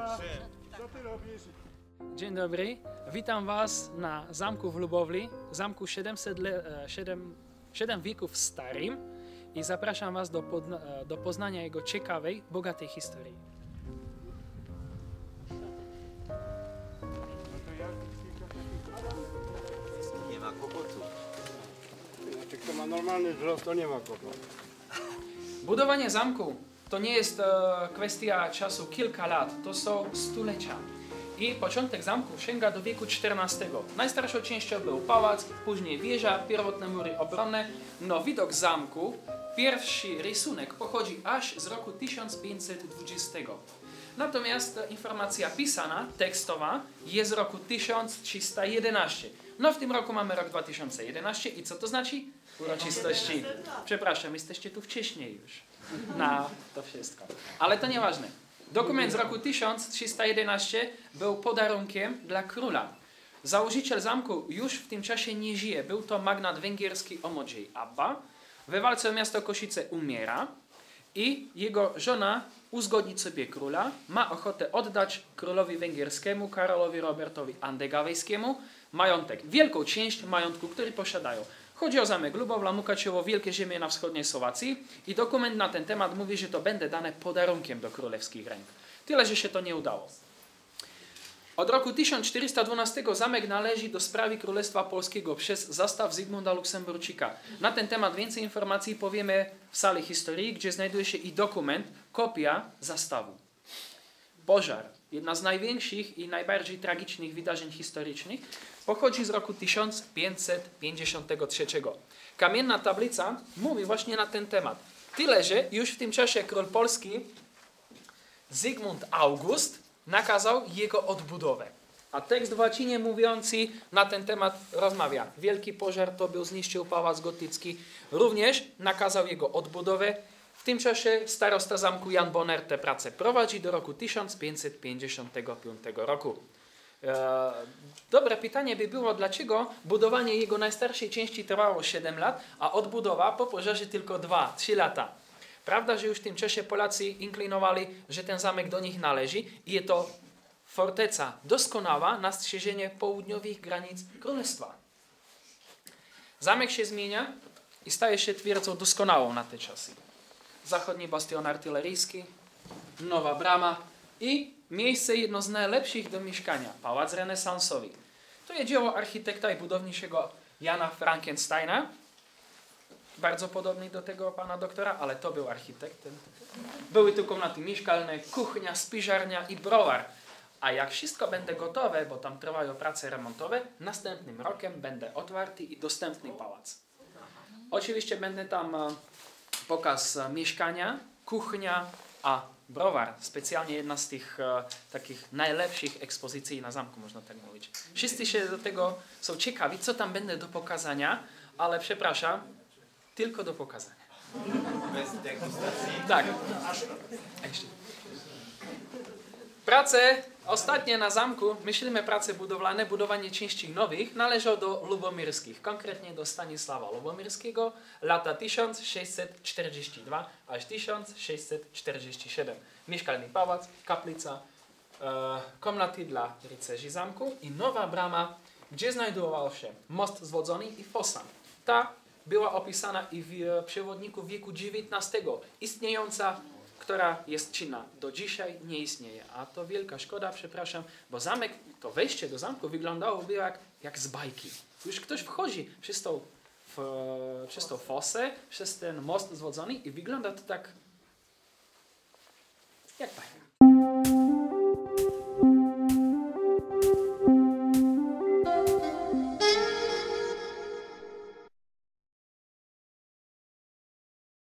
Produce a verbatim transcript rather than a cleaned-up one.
Kasia, co ty robisz? Dzień dobry, witam Was na zamku w Lubowli, zamku siedemset le, siedem, siedem wieków starym i zapraszam Was do, podna, do poznania jego ciekawej, bogatej historii. Nie ma kłopotu. Znaczy, kto ma normalny wzrost, to nie ma kłopotu. Budowanie zamku to nie jest e, kwestia czasu kilka lat, to są stulecia. I początek zamku sięga do wieku czternastego. Najstarszą częścią był pałac, później wieża, pierwotne mury obronne. No widok zamku, pierwszy rysunek pochodzi aż z roku tysiąc pięćset dwudziestego. Natomiast informacja pisana, tekstowa jest z roku tysiąc trzysta jedenaście. No w tym roku mamy rok dwa tysiące jedenaście i co to znaczy? Uroczystości. Przepraszam, jesteście tu wcześniej już na to wszystko. Ale to nieważne. Dokument z roku tysiąc trzysta jedenaście był podarunkiem dla króla. Założyciel zamku już w tym czasie nie żyje. Był to magnat węgierski o modzie Abba. We walce o miasto Košice umiera i jego żona uzgodnić sobie króla, ma ochotę oddać królowi węgierskiemu, Karolowi Robertowi Andegawejskiemu, majątek, wielką część majątku, który posiadają. Chodzi o zamek Lubowla, Mukaczewo, wielkie ziemie na wschodniej Słowacji i dokument na ten temat mówi, że to będzie dane podarunkiem do królewskich ręk. Tyle, że się to nie udało. Od roku tysiąc czterysta dwunastego zamek należy do sprawy Królestwa Polskiego przez zastaw Zygmunta Luksemburczyka. Na ten temat więcej informacji powiemy w sali historii, gdzie znajduje się i dokument, kopia zastawu. Pożar, jedna z największych i najbardziej tragicznych wydarzeń historycznych, pochodzi z roku tysiąc pięćset pięćdziesiątego trzeciego. Kamienna tablica mówi właśnie na ten temat. Tyle, że już w tym czasie król polski Zygmunt August nakazał jego odbudowę. A tekst w łacinie mówiący na ten temat rozmawia. Wielki pożar to był, zniszczył pałac gotycki. Również nakazał jego odbudowę. W tym czasie starosta zamku Jan Bonner te prace prowadzi do roku tysiąc pięćset pięćdziesiątego piątego roku. E, dobre pytanie by było, dlaczego budowanie jego najstarszej części trwało siedem lat, a odbudowa po pożarze tylko dwa trzy lata. Prawda, że już w tym czasie Polacy inklinowali, że ten zamek do nich należy i jest to forteca doskonała na strzeżenie południowych granic królestwa. Zamek się zmienia i staje się twierdzą doskonałą na te czasy. Zachodni bastion artyleryjski, nowa brama i miejsce jedno z najlepszych do mieszkania, pałac renesansowy. To jest dzieło architekta i budowniczego Jana Frankensteina, bardzo podobny do tego pana doktora, ale to był architekt. Były tu komnaty mieszkalne, kuchnia, spiżarnia i browar. A jak wszystko będzie gotowe, bo tam trwają prace remontowe, następnym rokiem będzie otwarty i dostępny pałac. Oczywiście będzie tam pokaz mieszkania, kuchnia, a browar, specjalnie jedna z tych e, takich najlepszych ekspozycji na zamku, można tak mówić. Wszyscy się do tego są ciekawi, co tam będzie do pokazania, ale przepraszam, tylko do pokazania. Bez degustacji. Tak. Prace ostatnie na zamku, myślimy prace budowlane, budowanie części nowych, należą do Lubomirskich, konkretnie do Stanisława Lubomirskiego, lata tysiąc sześćset czterdziesty drugi aż tysiąc sześćset czterdziesty siódmy. Mieszkalny pałac, kaplica, e, komnaty dla rycerzy zamku i nowa brama, gdzie znajdował się most zwodzony i fosa. Ta była opisana i w przewodniku wieku dziewiętnastego, istniejąca, która jest czynna. Do dzisiaj nie istnieje, a to wielka szkoda, przepraszam, bo zamek, to wejście do zamku wyglądałoby jak, jak z bajki. Już ktoś wchodzi przez tą, w, przez tą fosę, przez ten most zwodzony i wygląda to tak jak bajka.